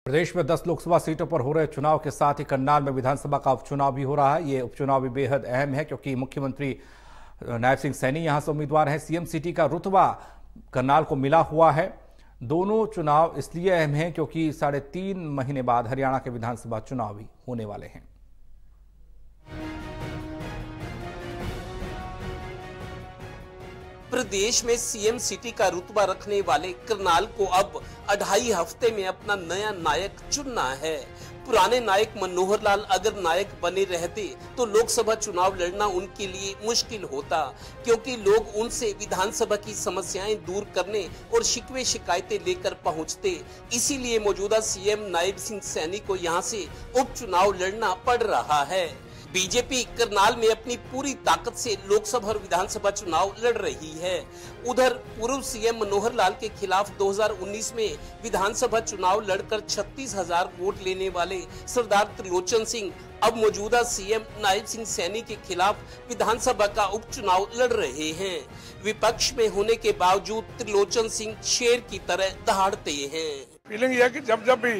प्रदेश में 10 लोकसभा सीटों पर हो रहे चुनाव के साथ ही करनाल में विधानसभा का उपचुनाव भी हो रहा है। ये उपचुनाव भी बेहद अहम है क्योंकि मुख्यमंत्री नायब सिंह सैनी यहां से उम्मीदवार हैं। सीएम सिटी का रुतबा करनाल को मिला हुआ है। दोनों चुनाव इसलिए अहम हैं क्योंकि 3.5 महीने बाद हरियाणा के विधानसभा चुनाव भी होने वाले हैं। प्रदेश में सीएम सिटी का रुतबा रखने वाले करनाल को अब 2.5 हफ्ते में अपना नया नायक चुनना है। पुराने नायक मनोहर लाल अगर नायक बने रहते तो लोकसभा चुनाव लड़ना उनके लिए मुश्किल होता, क्योंकि लोग उनसे विधानसभा की समस्याएं दूर करने और शिकवे शिकायतें लेकर पहुंचते। इसीलिए मौजूदा सीएम नायब सिंह सैनी को यहां से उपचुनाव लड़ना पड़ रहा है। बीजेपी करनाल में अपनी पूरी ताकत से लोकसभा और विधानसभा चुनाव लड़ रही है। उधर पूर्व सीएम मनोहर लाल के खिलाफ 2019 में विधानसभा चुनाव लड़कर 36,000 वोट लेने वाले सरदार त्रिलोचन सिंह अब मौजूदा सीएम नायब सिंह सैनी के खिलाफ विधानसभा का उपचुनाव लड़ रहे हैं। विपक्ष में होने के बावजूद त्रिलोचन सिंह शेर की तरह दहाड़ते हैं। फीलिंग यह कि जब भी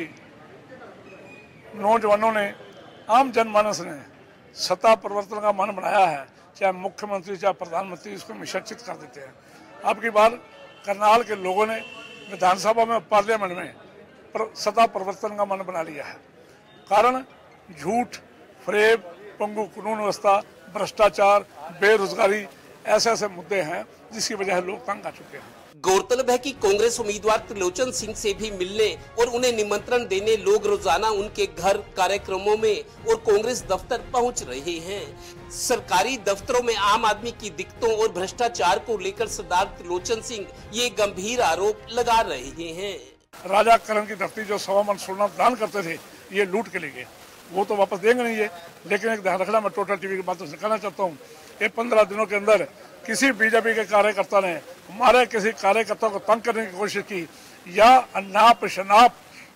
नौजवानों ने, आम जनमानस ने सत्ता परिवर्तन का मन बनाया है, चाहे मुख्यमंत्री चाहे प्रधानमंत्री, इसको निश्चित कर देते हैं। अब की बार करनाल के लोगों ने विधानसभा में, पार्लियामेंट में सत्ता परिवर्तन का मन बना लिया है। कारण झूठ, फरेब, पंगु कानून व्यवस्था, भ्रष्टाचार, बेरोजगारी, ऐसे मुद्दे हैं जिसकी वजह लोग तंग आ चुके हैं। गौरतलब है कि कांग्रेस उम्मीदवार त्रिलोचन सिंह से भी मिलने और उन्हें निमंत्रण देने लोग रोजाना उनके घर, कार्यक्रमों में और कांग्रेस दफ्तर पहुंच रहे हैं। सरकारी दफ्तरों में आम आदमी की दिक्कतों और भ्रष्टाचार को लेकर सरदार त्रिलोचन सिंह ये गंभीर आरोप लगा रहे हैं। राजा करण की धरती जो 1.25 मन सोना दान करते थे, ये लूट के लिए, वो तो वापस देंगे नहीं है। लेकिन एक ध्यान रखना, मैं टोटल टीवी की बातों से कहना चाहता हूँ, ये 15 दिनों के अंदर किसी बीजेपी के कार्यकर्ता ने हमारे किसी कार्यकर्ता को तंग करने की कोशिश की या नाप शनाप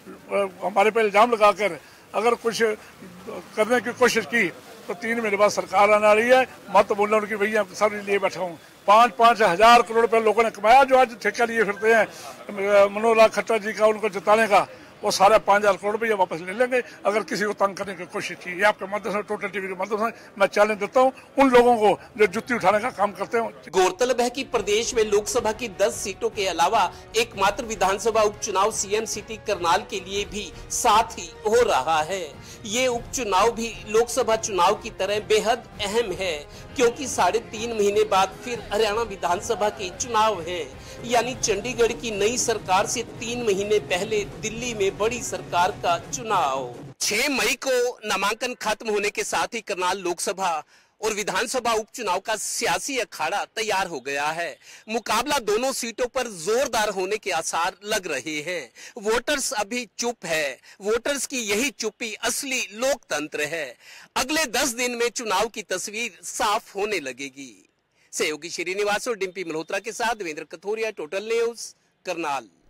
हमारे पे इल्जाम लगाकर अगर कुछ करने की कोशिश की तो 3 महीने बाद सरकार आने आ रही है। मत बोलना उनकी, भैया सब लिए बैठा हूँ। 5-5 हजार करोड़ रुपए लोगों ने कमाया, जो आज ठेका लिए फिरते हैं मनोहर लाल खट्टर जी का, उनको जिताने का, वो सारे 5,000 करोड़ रुपये वापस ले लेंगे अगर किसी को तंग करने की कोशिश की। ये आपके माध्यम से, टोटल टीवी के माध्यम से मैं चैलेंज देता हूँ उन लोगों को जो जुत्ती उठाने का काम करते हैं। गौरतलब है कि प्रदेश में लोकसभा की 10 सीटों के अलावा एकमात्र विधानसभा उपचुनाव सीएम सिटी करनाल के लिए भी साथ ही हो रहा है। ये उपचुनाव भी लोकसभा चुनाव की तरह बेहद अहम है, क्योंकि 3.5 महीने बाद फिर हरियाणा विधानसभा के चुनाव हैं। यानी चंडीगढ़ की नई सरकार से 3 महीने पहले दिल्ली में बड़ी सरकार का चुनाव। 6 मई को नामांकन खत्म होने के साथ ही करनाल लोकसभा और विधानसभा उपचुनाव का सियासी अखाड़ा तैयार हो गया है। मुकाबला दोनों सीटों पर जोरदार होने के आसार लग रहे हैं। वोटर्स अभी चुप है। वोटर्स की यही चुप्पी असली लोकतंत्र है। अगले 10 दिन में चुनाव की तस्वीर साफ होने लगेगी। सहयोगी श्रीनिवास और डिम्पी मल्होत्रा के साथ देवेंद्र कथोरिया, टोटल न्यूज, करनाल।